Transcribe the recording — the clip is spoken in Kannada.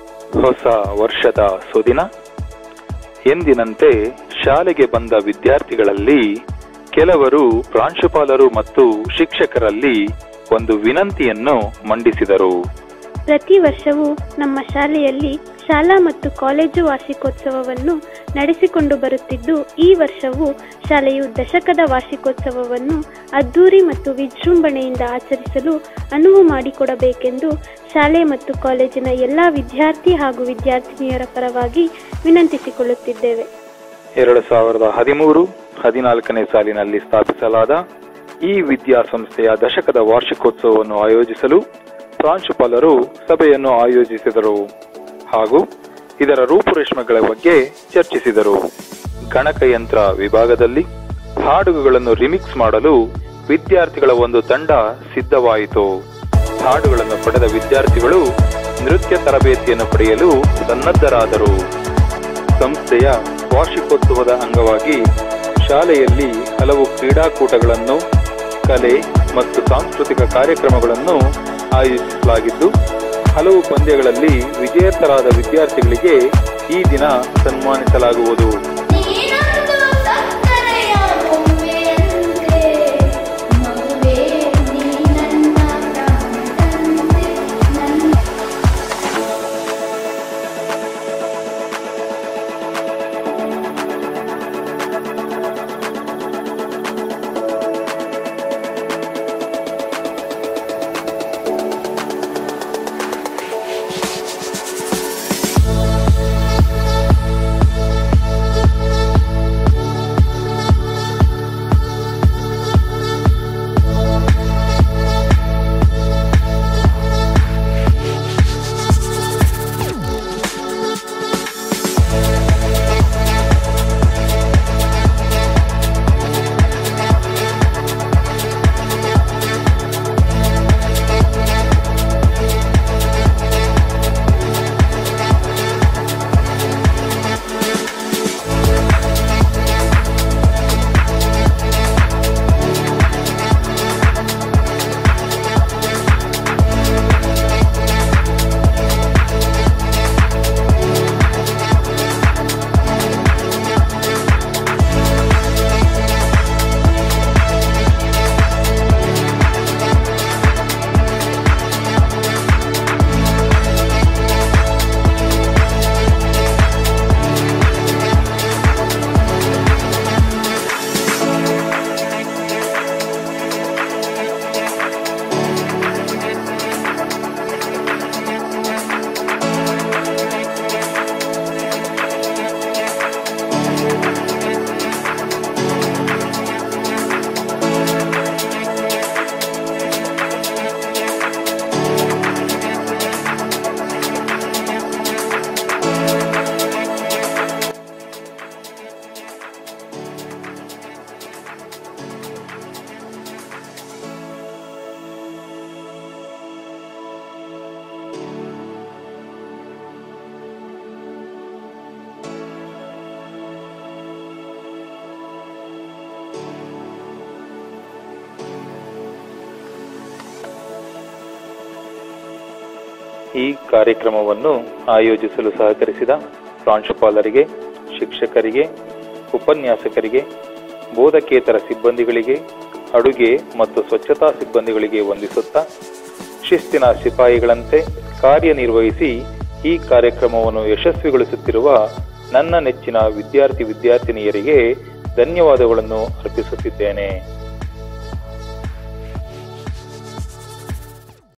ಹೊಸ ವರ್ಷದ ಸುದಿನ. ಎಂದಿನಂತೆ ಶಾಲೆಗೆ ಬಂದ ವಿದ್ಯಾರ್ಥಿಗಳಲ್ಲಿ ಕೆಲವರು ಪ್ರಾಂಶುಪಾಲರು ಮತ್ತು ಶಿಕ್ಷಕರಲ್ಲಿ ಒಂದು ವಿನಂತಿಯನ್ನು ಮಂಡಿಸಿದರು. ಪ್ರತಿ ವರ್ಷವೂ ನಮ್ಮ ಶಾಲೆಯಲ್ಲಿ ಶಾಲಾ ಮತ್ತು ಕಾಲೇಜು ವಾರ್ಷಿಕೋತ್ಸವವನ್ನು ನಡೆಸಿಕೊಂಡು ಬರುತ್ತಿದ್ದು, ಈ ವರ್ಷವೂ ಶಾಲೆಯು ದಶಕದ ವಾರ್ಷಿಕೋತ್ಸವವನ್ನು ಅದ್ದೂರಿ ಮತ್ತು ವಿಜೃಂಭಣೆಯಿಂದ ಆಚರಿಸಲು ಅನುವು ಮಾಡಿಕೊಡಬೇಕೆಂದು ಶಾಲೆ ಮತ್ತು ಕಾಲೇಜಿನ ಎಲ್ಲ ವಿದ್ಯಾರ್ಥಿ ಹಾಗೂ ವಿದ್ಯಾರ್ಥಿನಿಯರ ಪರವಾಗಿ ವಿನಂತಿಸಿಕೊಳ್ಳುತ್ತಿದ್ದೇವೆ. 2013-14ನೇ ಸಾಲಿನಲ್ಲಿ ಸ್ಥಾಪಿಸಲಾದ ಈ ವಿದ್ಯಾಸಂಸ್ಥೆಯ ದಶಕದ ವಾರ್ಷಿಕೋತ್ಸವವನ್ನು ಆಯೋಜಿಸಲು ಪ್ರಾಂಶುಪಾಲರು ಸಭೆಯನ್ನು ಆಯೋಜಿಸಿದರು ಹಾಗೂ ಇದರ ರೂಪುರೇಷೆಗಳ ಬಗ್ಗೆ ಚರ್ಚಿಸಿದರು. ಗಣಕಯಂತ್ರ ವಿಭಾಗದಲ್ಲಿ ಹಾಡುಗಳನ್ನು ರಿಮಿಕ್ಸ್ ಮಾಡಲು ವಿದ್ಯಾರ್ಥಿಗಳ ಒಂದು ತಂಡ ಸಿದ್ಧವಾಯಿತು. ಹಾಡುಗಳನ್ನು ಪಡೆದ ವಿದ್ಯಾರ್ಥಿಗಳು ನೃತ್ಯ ತರಬೇತಿಯನ್ನು ಪಡೆಯಲು ಸನ್ನದ್ಧರಾದರು. ಸಂಸ್ಥೆಯ ವಾರ್ಷಿಕೋತ್ಸವದ ಅಂಗವಾಗಿ ಶಾಲೆಯಲ್ಲಿ ಹಲವು ಕ್ರೀಡಾಕೂಟಗಳನ್ನು, ಕಲೆ ಮತ್ತು ಸಾಂಸ್ಕೃತಿಕ ಕಾರ್ಯಕ್ರಮಗಳನ್ನು ಆಯೋಜಿಸಲಾಗಿದ್ದು, ಹಲವು ಪಂದ್ಯಗಳಲ್ಲಿ ವಿಜೇತರಾದ ವಿದ್ಯಾರ್ಥಿಗಳಿಗೆ ಈ ದಿನ ಸನ್ಮಾನಿಸಲಾಗುವುದು. ಈ ಕಾರ್ಯಕ್ರಮವನ್ನು ಆಯೋಜಿಸಲು ಸಹಕರಿಸಿದ ಪ್ರಾಂಶುಪಾಲರಿಗೆ, ಶಿಕ್ಷಕರಿಗೆ, ಉಪನ್ಯಾಸಕರಿಗೆ, ಬೋಧಕೇತರ ಸಿಬ್ಬಂದಿಗಳಿಗೆ, ಅಡುಗೆ ಮತ್ತು ಸ್ವಚ್ಛತಾ ಸಿಬ್ಬಂದಿಗಳಿಗೆ ವಂದಿಸುತ್ತಾ, ಶಿಸ್ತಿನ ಸಿಪಾಯಿಗಳಂತೆ ಕಾರ್ಯನಿರ್ವಹಿಸಿ ಈ ಕಾರ್ಯಕ್ರಮವನ್ನು ಯಶಸ್ವಿಗೊಳಿಸುತ್ತಿರುವ ನನ್ನ ನೆಚ್ಚಿನ ವಿದ್ಯಾರ್ಥಿನಿಯರಿಗೆ ಧನ್ಯವಾದಗಳನ್ನು ಅರ್ಪಿಸುತ್ತಿದ್ದೇನೆ.